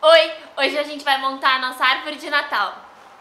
Oi! Hoje a gente vai montar a nossa árvore de Natal.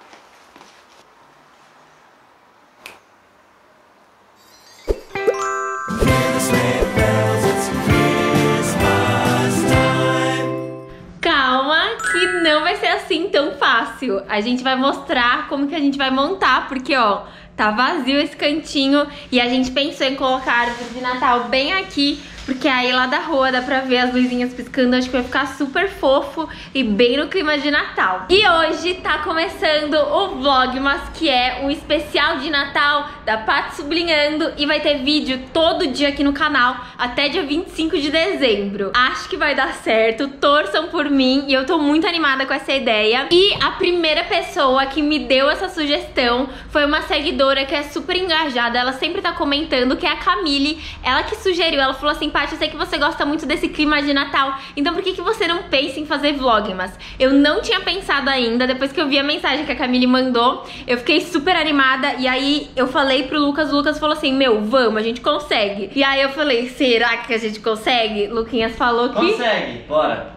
Calma, que não vai ser assim tão fácil. A gente vai mostrar como que a gente vai montar, porque ó, tá vazio esse cantinho e a gente pensou em colocar a árvore de Natal bem aqui, porque aí lá da rua dá pra ver as luzinhas piscando. Acho que vai ficar super fofo e bem no clima de Natal. E hoje tá começando o Vlogmas, que é o especial de Natal da Paty Sublinhando. E vai ter vídeo todo dia aqui no canal até dia 25 de dezembro. Acho que vai dar certo, torçam por mim. E eu tô muito animada com essa ideia. E a primeira pessoa que me deu essa sugestão foi uma seguidora que é super engajada. Ela sempre tá comentando, que é a Camille. Ela que sugeriu, ela falou assim: Paty, eu sei que você gosta muito desse clima de Natal, então por que você não pensa em fazer vlogmas? Eu não tinha pensado ainda. Depois que eu vi a mensagem que a Camille mandou, eu fiquei super animada. E aí eu falei pro Lucas, o Lucas falou assim: meu, vamos, a gente consegue. E aí eu falei: será que a gente consegue? Luquinhas falou que... consegue, bora!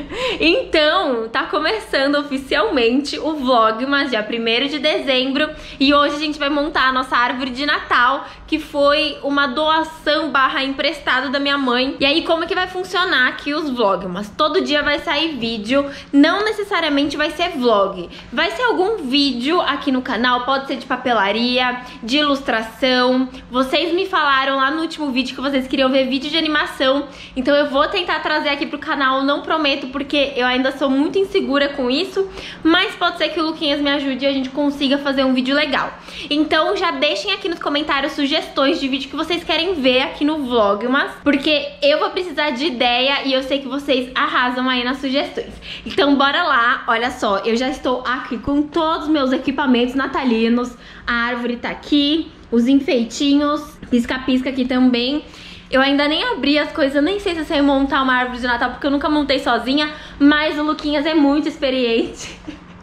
Então, tá começando oficialmente o Vlogmas, dia 1º de dezembro. E hoje a gente vai montar a nossa árvore de Natal, que foi uma doação / emprestado da minha mãe. E aí como que vai funcionar aqui os vlogmas? Todo dia vai sair vídeo, não necessariamente vai ser vlog, vai ser algum vídeo aqui no canal, pode ser de papelaria, de ilustração. Vocês me falaram lá no último vídeo que vocês queriam ver vídeo de animação, então eu vou tentar trazer aqui pro canal. Não prometo, porque eu ainda sou muito insegura com isso, mas pode ser que o Luquinhas me ajude e a gente consiga fazer um vídeo legal. Então já deixem aqui nos comentários sugestões de vídeo que vocês querem ver aqui no Vlogmas, porque eu vou precisar de ideia e eu sei que vocês arrasam aí nas sugestões. Então bora lá. Olha só, eu já estou aqui com todos os meus equipamentos natalinos. A árvore tá aqui, os enfeitinhos, pisca-pisca aqui também. Eu ainda nem abri as coisas, eu nem sei se eu sei montar uma árvore de Natal, porque eu nunca montei sozinha, mas o Luquinhas é muito experiente.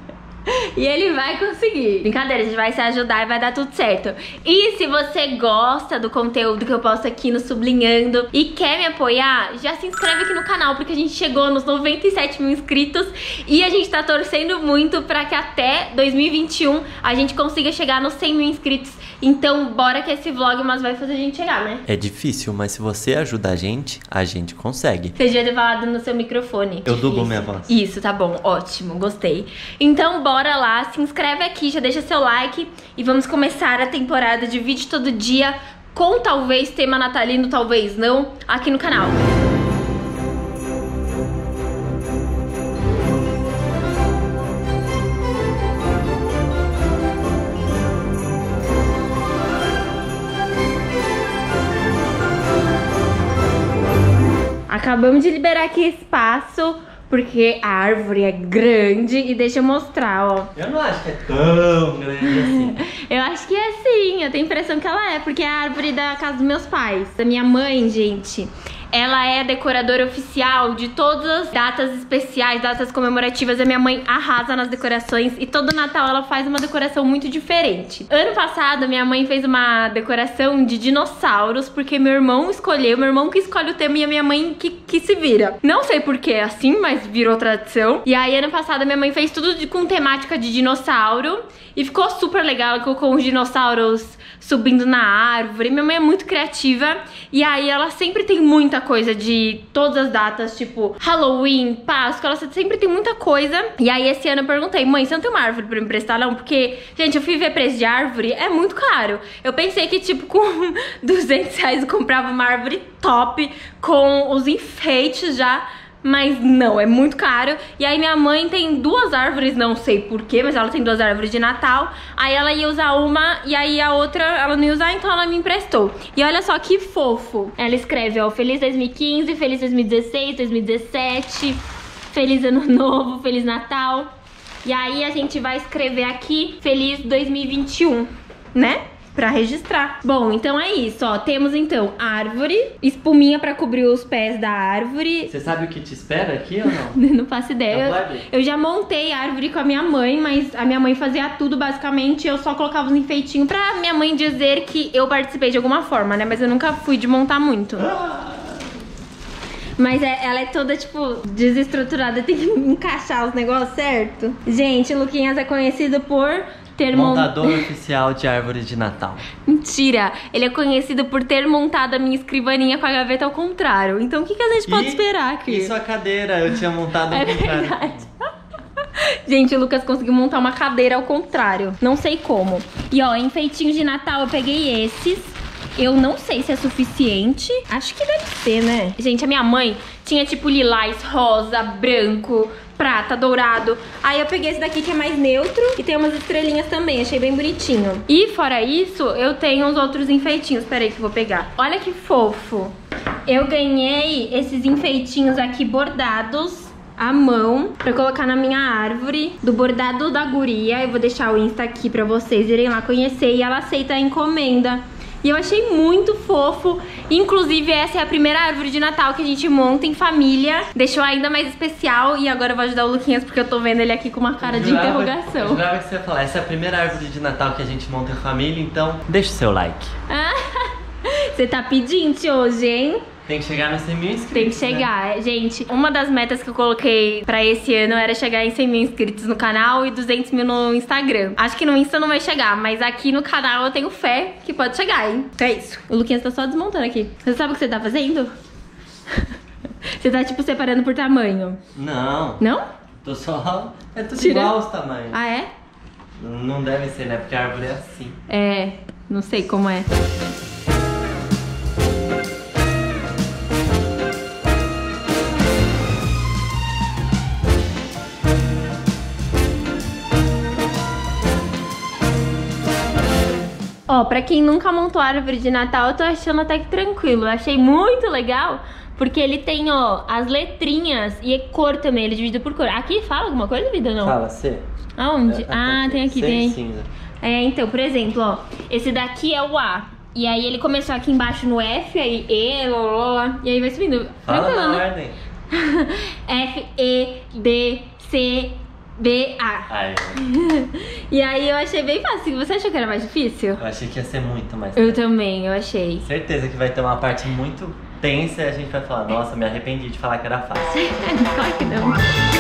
E ele vai conseguir. Brincadeira, a gente vai se ajudar e vai dar tudo certo. E se você gosta do conteúdo que eu posto aqui no Sublinhando e quer me apoiar, já se inscreve aqui no canal, porque a gente chegou nos 97 mil inscritos e a gente tá torcendo muito pra que até 2021 a gente consiga chegar nos 100 mil inscritos. Então bora que esse Vlogmas vai fazer a gente chegar, né? É difícil, mas se você ajudar a gente consegue. Você devia ter falado no seu microfone. Eu dublo minha voz. Isso, tá bom, ótimo, gostei. Então bora lá, se inscreve aqui, já deixa seu like e vamos começar a temporada de vídeo todo dia, com talvez tema natalino, talvez não, aqui no canal. Acabamos de liberar aqui espaço, porque a árvore é grande. E deixa eu mostrar, ó. Eu não acho que é tão grande assim. Eu acho que é sim, eu tenho a impressão que ela é, porque é a árvore da casa dos meus pais. Da minha mãe, gente, ela é a decoradora oficial de todas as datas especiais, datas comemorativas. A minha mãe arrasa nas decorações e todo Natal ela faz uma decoração muito diferente. Ano passado, minha mãe fez uma decoração de dinossauros, porque meu irmão escolheu, meu irmão que escolhe o tema e a minha mãe que se vira. Não sei por que é assim, mas virou tradição. E aí, ano passado, minha mãe fez tudo com temática de dinossauro e ficou super legal. Ela colocou os dinossauros subindo na árvore. Minha mãe é muito criativa e aí ela sempre tem muita coisa de todas as datas, tipo Halloween, Páscoa, ela sempre tem muita coisa. E aí esse ano eu perguntei: mãe, você não tem uma árvore pra me emprestar não? Porque, gente, eu fui ver preço de árvore, é muito caro. Eu pensei que tipo com 200 reais eu comprava uma árvore top com os enfeites já, mas não, é muito caro. E aí minha mãe tem duas árvores, não sei porquê, mas ela tem duas árvores de Natal. Aí ela ia usar uma e aí a outra ela não ia usar, então ela me emprestou. E olha só que fofo. Ela escreve, ó: Feliz 2015, Feliz 2016, 2017, Feliz Ano Novo, Feliz Natal. E aí a gente vai escrever aqui Feliz 2021, né? Pra registrar. Bom, então é isso, ó. Temos então árvore, espuminha pra cobrir os pés da árvore. Você sabe o que te espera aqui ou não? Não faço ideia. Eu já montei a árvore com a minha mãe, mas a minha mãe fazia tudo basicamente. Eu só colocava os enfeitinhos pra minha mãe dizer que eu participei de alguma forma, né? Mas eu nunca fui de montar muito. Mas ela é toda, tipo, desestruturada. Tem que encaixar os negócios certo. Gente, o Luquinhas é conhecido por ter montador oficial de árvore de Natal. Mentira! Ele é conhecido por ter montado a minha escrivaninha com a gaveta ao contrário. Então o que a gente pode esperar aqui? Isso a cadeira, eu tinha montado ao contrário. Verdade. Gente, o Lucas conseguiu montar uma cadeira ao contrário. Não sei como. E ó, enfeitinhos de Natal eu peguei esses. Eu não sei se é suficiente. Acho que deve ser, né? Gente, a minha mãe tinha tipo lilás, rosa, branco, prata, dourado. Aí eu peguei esse daqui que é mais neutro e tem umas estrelinhas também, achei bem bonitinho. E fora isso, eu tenho os outros enfeitinhos. Peraí que eu vou pegar. Olha que fofo. Eu ganhei esses enfeitinhos aqui bordados à mão pra colocar na minha árvore, do bordado da guria. Eu vou deixar o Insta aqui pra vocês irem lá conhecer. E ela aceita a encomenda. E eu achei muito fofo. Inclusive, essa é a primeira árvore de Natal que a gente monta em família. Deixou ainda mais especial. E agora eu vou ajudar o Luquinhas, porque eu tô vendo ele aqui com uma cara de interrogação. Eu jurava que você ia falar, essa é a primeira árvore de Natal que a gente monta em família, então deixa o seu like. Você tá pedinte hoje, hein? Tem que chegar nos 100 mil inscritos. Tem que chegar, né? Gente, uma das metas que eu coloquei pra esse ano era chegar em 100 mil inscritos no canal e 200 mil no Instagram. Acho que no Insta não vai chegar, mas aqui no canal eu tenho fé que pode chegar, hein? Então é isso. O Luquinhas tá só desmontando aqui. Você sabe o que você tá fazendo? Você tá, tipo, separando por tamanho. Não. Não? Tô só... É tudo igual os tamanhos. Ah, é? Não deve ser, né? Porque a árvore é assim. É, não sei como é. Ó, pra quem nunca montou árvore de Natal, eu tô achando até que tranquilo. Eu achei muito legal, porque ele tem, ó, as letrinhas e é cor também, ele é dividido por cor. Aqui fala alguma coisa, vida, não? Fala, C. Aonde? Tem aqui, tem. Cinza. É, então, por exemplo, ó, esse daqui é o A. E aí ele começou aqui embaixo no F, aí E, lá, e aí vai subindo. Fala na ordem. F, E, D, C, B-A. Ai. E aí eu achei bem fácil. Você achou que era mais difícil? Eu achei que ia ser muito mais fácil. Eu também, eu achei. Certeza que vai ter uma parte muito tensa e a gente vai falar, nossa, me arrependi de falar que era fácil. Claro que não.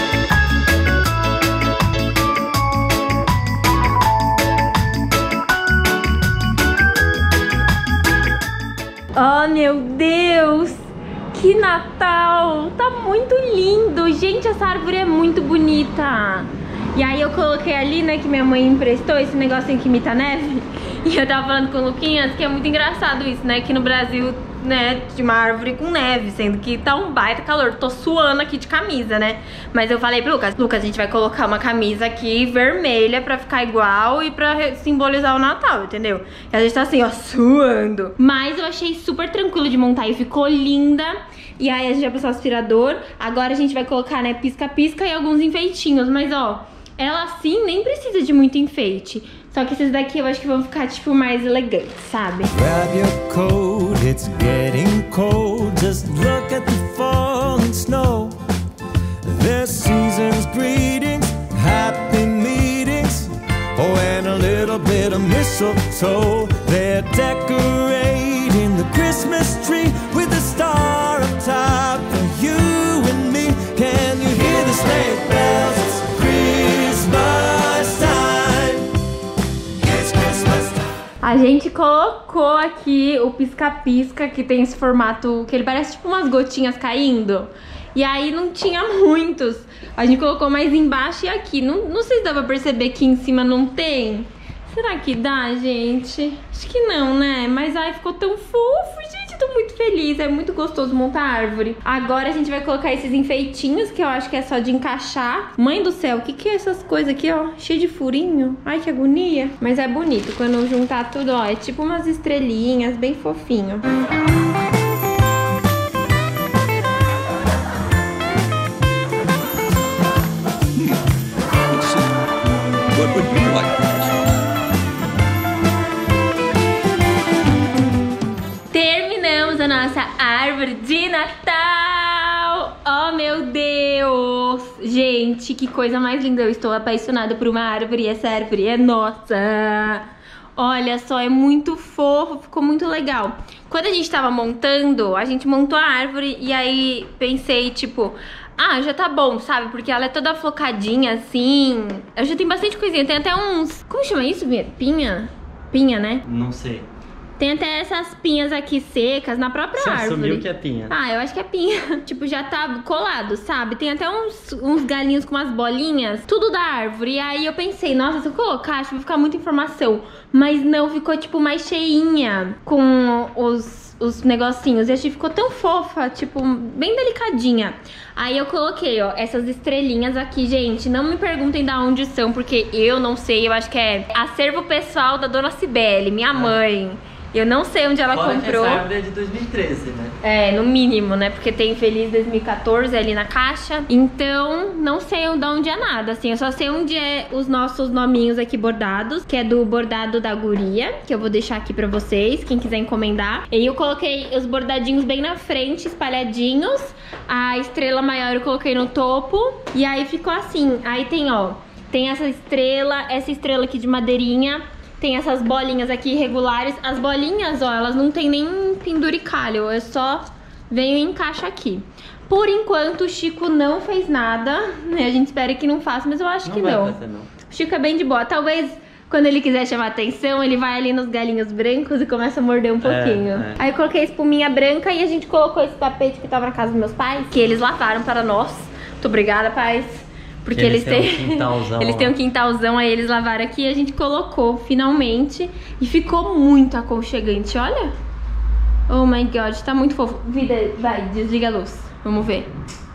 Oh, meu Deus! Que Natal! Tá muito lindo! Gente, essa árvore é muito bonita! E aí eu coloquei ali, né, que minha mãe emprestou esse negocinho que imita neve. E eu tava falando com o Luquinhas que é muito engraçado isso, né? Que no Brasil, né, de uma árvore com neve, sendo que tá um baita calor. Tô suando aqui de camisa, né? Mas eu falei pro Lucas, a gente vai colocar uma camisa aqui vermelha pra ficar igual e pra simbolizar o Natal, entendeu? E a gente tá assim, ó, suando. Mas eu achei super tranquilo de montar e ficou linda. E aí a gente vai passar o aspirador. Agora a gente vai colocar, né, pisca-pisca e alguns enfeitinhos. Mas, ó, ela assim nem precisa de muito enfeite. Só que esses daqui eu acho que vão ficar, tipo, mais elegantes, sabe? Grab your coat, it's getting cold. Just look at the falling snow. The season's greetings, happy meetings. Oh, and a little bit of mistletoe. They're decorating the Christmas tree with a star up top for you and me. Can you hear the sleigh bells? It's Christmas time. It's Christmas time. A gente colocou aqui o pisca-pisca, que tem esse formato que ele parece tipo umas gotinhas caindo. E aí não tinha muitos. A gente colocou mais embaixo e aqui. Não sei se dá pra perceber que em cima não tem. Será que dá, gente? Acho que não, né? Mas ai, ficou tão fofo, gente. Tô muito feliz. É muito gostoso montar árvore. Agora a gente vai colocar esses enfeitinhos, que eu acho que é só de encaixar. Mãe do céu, o que é essas coisas aqui, ó? Cheio de furinho. Ai, que agonia. Mas é bonito. Quando juntar tudo, ó, é tipo umas estrelinhas, bem fofinho. Terminamos a nossa árvore de Natal! Oh, meu Deus! Gente, que coisa mais linda! Eu estou apaixonada por uma árvore e essa árvore é nossa! Olha só, é muito fofo, ficou muito legal. Quando a gente tava montando, a gente montou a árvore e aí pensei, tipo, já tá bom, sabe? Porque ela é toda flocadinha, assim. Eu já tenho bastante coisinha, tem até uns... Como chama isso, Bia? Pinha? Pinha, né? Não sei. Tem até essas pinhas aqui secas na própria Você árvore. assumiu que é pinha. Eu acho que é pinha. Tipo, já tá colado, sabe? Tem até uns galinhos com umas bolinhas. Tudo da árvore. E aí eu pensei, nossa, se eu colocar, acho que vai ficar muita informação. Mas não, ficou tipo mais cheinha com os negocinhos. E achei que ficou tão fofa, tipo, bem delicadinha. Aí eu coloquei, ó, essas estrelinhas aqui, gente. Não me perguntem de onde são, porque eu não sei. Eu acho que é acervo pessoal da dona Cibele, minha mãe. Eu não sei onde ela Fora comprou. Que essa árvore é de 2013, né? É, no mínimo, né? Porque tem Feliz 2014 ali na caixa. Então, não sei de onde é nada, assim. Eu só sei onde é os nossos nominhos aqui bordados, que é do bordado da guria, que eu vou deixar aqui pra vocês, quem quiser encomendar. E eu coloquei os bordadinhos bem na frente, espalhadinhos. A estrela maior eu coloquei no topo. E aí ficou assim. Aí tem, ó, tem essa estrela aqui de madeirinha. Tem essas bolinhas aqui irregulares. As bolinhas, ó, elas não tem nem penduricalho. É só venho e encaixa aqui. Por enquanto, o Chico não fez nada. Né? A gente espera que não faça, mas eu acho que não. Fazer, não. O Chico é bem de boa. Talvez, quando ele quiser chamar atenção, ele vai ali nos galinhos brancos e começa a morder um pouquinho. Aí eu coloquei a espuminha branca e a gente colocou esse tapete que tava na casa dos meus pais, que eles lavaram para nós. Muito obrigada, pais. Porque eles têm um quintalzão, eles têm um quintalzão, aí eles lavaram aqui e a gente colocou finalmente. E ficou muito aconchegante, olha. Oh my god, tá muito fofo. Vida, vai, desliga a luz. Vamos ver.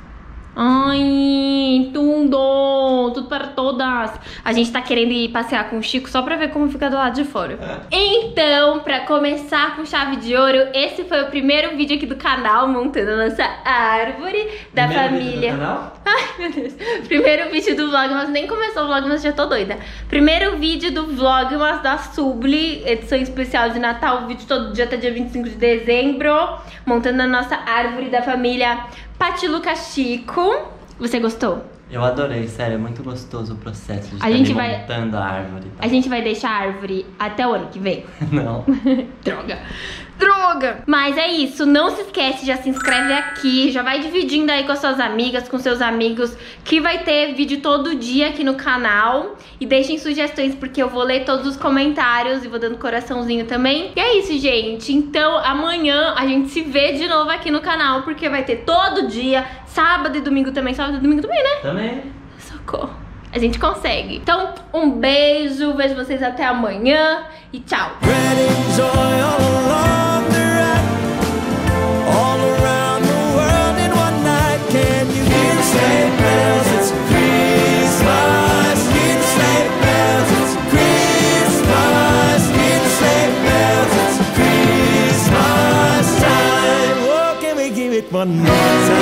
Ai, tudo para todas. A gente tá querendo ir passear com o Chico só pra ver como fica do lado de fora. Então, pra começar com chave de ouro, esse foi o primeiro vídeo aqui do canal, montando a nossa árvore da família. Vídeo do canal? Ai, meu Deus. Primeiro vídeo do Vlogmas, nem começou o Vlogmas, já tô doida. Primeiro vídeo do Vlogmas da Subli, edição especial de Natal. O vídeo todo dia até dia 25 de dezembro. Montando a nossa árvore da família Patiluca Chico. Você gostou? Eu adorei, sério, é muito gostoso o processo de gente montando a árvore. Tá? A gente vai deixar a árvore até o ano que vem. Não. Droga! Mas é isso, não se esquece, já se inscreve aqui, já vai dividindo aí com as suas amigas, com seus amigos, que vai ter vídeo todo dia aqui no canal. E deixem sugestões, porque eu vou ler todos os comentários e vou dando coraçãozinho também. E é isso, gente. Então amanhã a gente se vê de novo aqui no canal, porque vai ter todo dia, sábado e domingo também. Sábado e domingo também, né? Também. Socorro. A gente consegue. Então, um beijo, vejo vocês até amanhã e tchau. One more time.